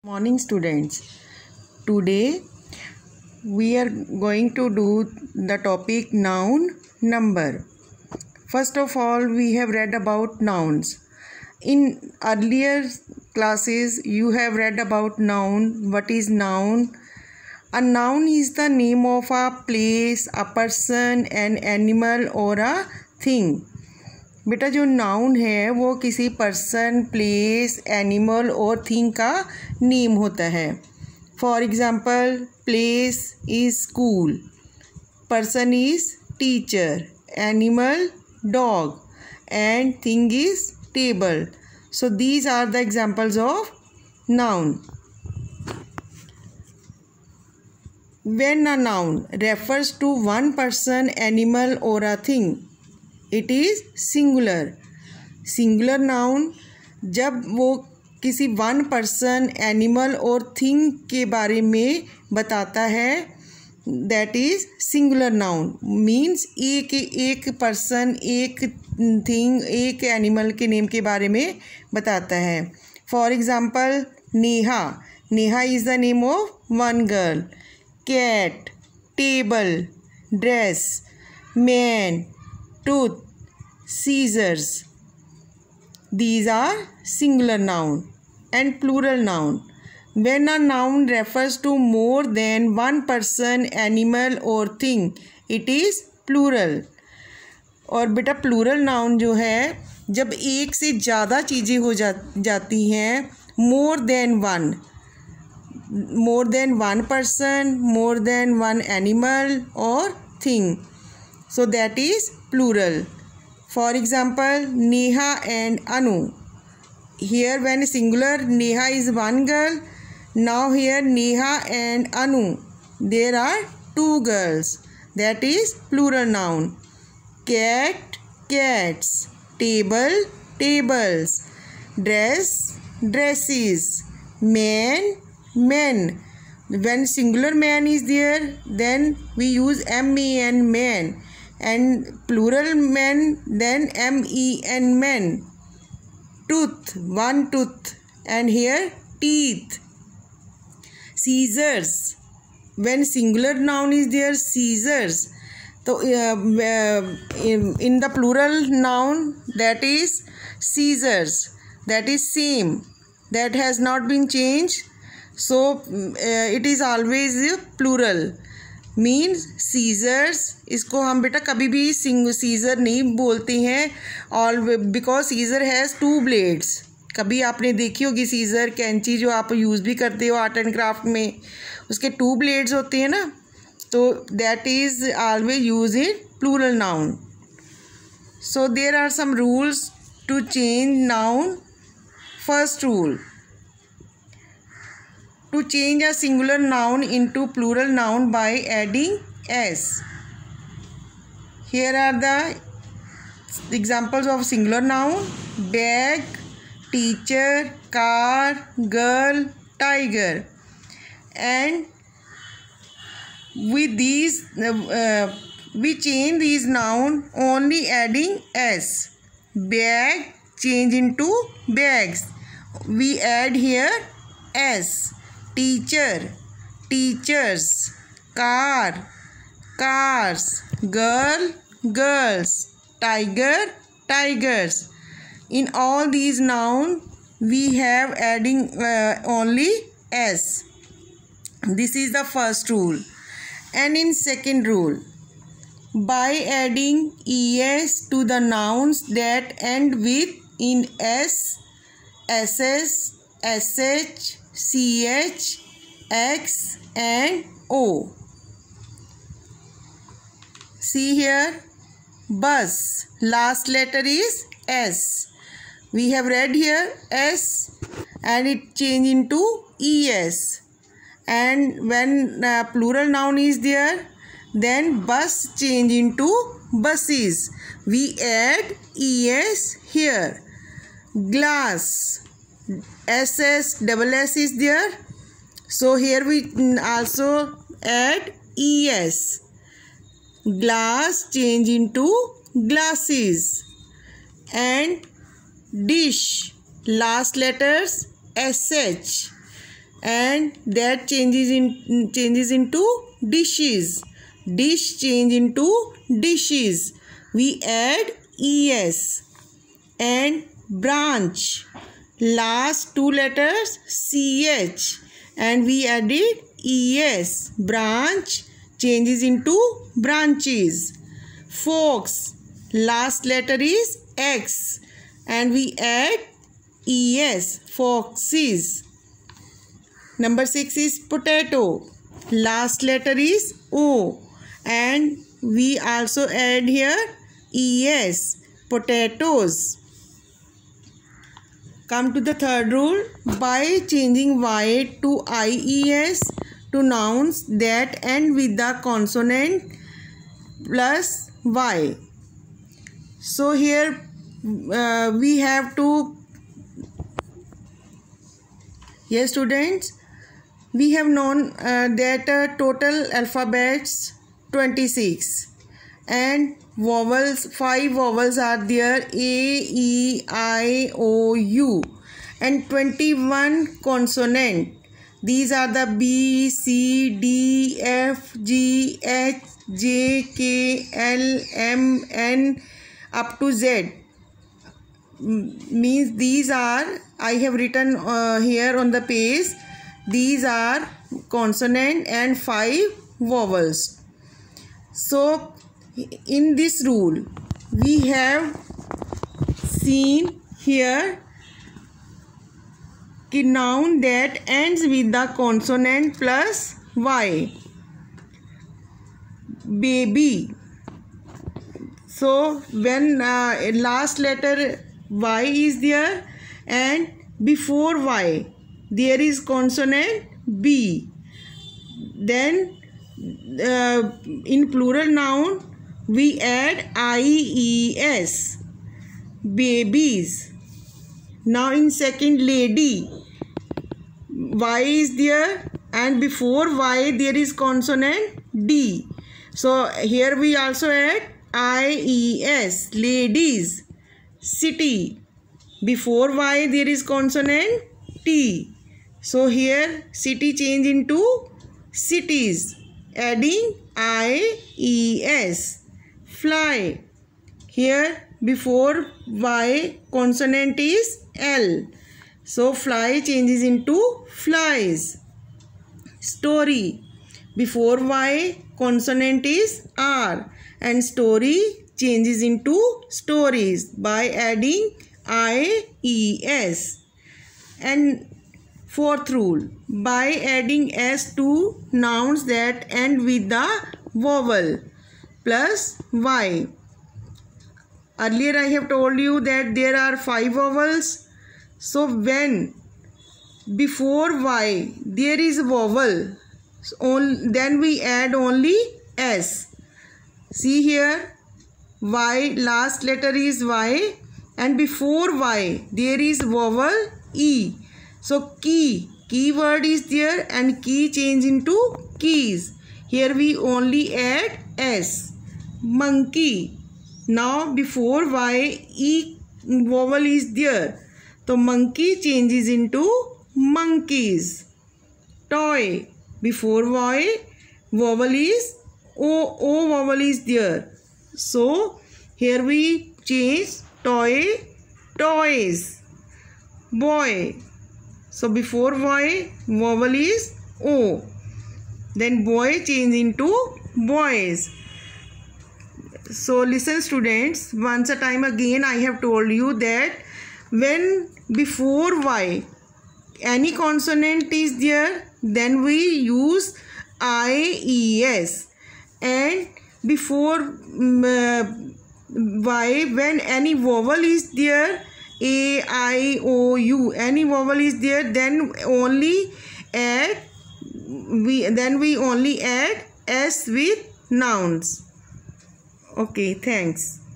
Morning students. Today we are going to do the topic noun number. First of all, we have read about nouns. In earlier classes you have read about noun. What is noun? A noun is the name of a place, a person, an animal or a thing. बेटा जो noun है वो किसी person, place, animal और thing का name होता है. For example, place is school, person is teacher, animal dog and thing is table. So these are the examples of noun. When a noun refers to one person, animal or a thing, it is singular. Singular noun जब वो किसी one person, animal और thing के बारे में बताता है, that is singular noun. Means एक पर्सन, एक थिंग, एक एनिमल के नेम के बारे में बताता है. For example, Neha. Neha is the name of one girl. cat, table, dress, man, tooth, scissors. These are singular noun. And plural noun. When a noun refers to more than one person, animal or thing, it is plural. और बेटा plural noun जो है जब एक से ज़्यादा चीज़ें हो जाती हैं, more than one, more than one person, more than one animal or thing, so that is plural. For example, Neha and Anu. Here when singular, Neha is one girl. Now here Neha and Anu, there are two girls. That is plural noun. Cat, cats. Table, tables. Dress, dresses. Man, men. When singular man is there, then we use man, man, and plural men, then men, men. Tooth, one tooth, and here teeth. Scissors. When singular noun is there, scissors. So in the plural noun, that is scissors. That is same. That has not been changed. So it is always plural. Means scissors. इसको हम बेटा कभी भी scissor नहीं बोलते हैं, और because scissor has two blades. कभी आपने देखी होगी सीजर, कैंची जो आप यूज़ भी करते हो आर्ट एंड क्राफ्ट में, उसके टू ब्लेड्स होते हैं ना. तो that is always use in plural noun. So there are some rules to change noun. First rule: to change a singular noun into plural noun by adding s. Here are the examples of singular noun: bag, teacher, car, girl, tiger. And with these we change these noun only adding s. Bag change into bags, we add here s. Teacher, teachers. Car, cars. Girl, girls. Tiger, tigers. In all these nouns we have adding only s. This is the first rule. And in second rule, by adding es to the nouns that end with in s, ss, sh, ch, x and o. See here, bus, last letter is s. We have read here s and it change into es. And when plural noun is there, then bus change into buses. We add es here. Glass, ss, double s is there, so here we also add es. Glass change into glasses. And dish, last letters sh. and that changes into dishes. Dish change into dishes. We add es. And branch, last two letters ch, and we added es. Branch changes into branches. Fox, last letter is x, and we add es. Foxes. Number 6 is potato. Last letter is o, and we also add here es. Potatoes. Come to the third rule. By changing y to ies to nouns that end with the consonant plus y. So here we have to, yes students, we have known that total alphabets 26 and vowels, 5 vowels are there, a, e, I, o, u, and 21 consonant. These are the b, c, d, f, g, h, j, k, l, m, n up to z. Means these are, I have written here on the page, these are consonant and 5 vowels. So in this rule we have seen here a noun that ends with the consonant plus y. Baby. So when last letter y is there and before y there is consonant b, then in plural noun we add ies. Babies. Now in second, lady, y is there and before y there is consonant d. So here we also add ies. Ladies. City. Before y there is consonant t. So here city change into cities, adding ies. Fly. Here before y consonant is l. So fly changes into flies. Story. Before y consonant is r and story changes into stories by adding ies. And fourth rule, by adding s to nouns that end with the vowel plus y. Earlier I have told you that there are 5 vowels. So when before y there is a vowel, then we add only s. See here, y, last letter is y, and before y there is vowel e. So key, keyword is there and key change into keys. Here we only add s. Monkey. Now before y e vowel is there, so monkey changes into monkeys. Toy. Before y vowel is o vowel is there, so here we change toy, toys. Boy. So before y vowel is o, then boy change into boys. So listen students, once a time again I have told you that when before y any consonant is there, then we use ies, and before y when any vowel is there, a, I, o, u, any vowel is there, then only add we only add s with nouns. Okay, thanks.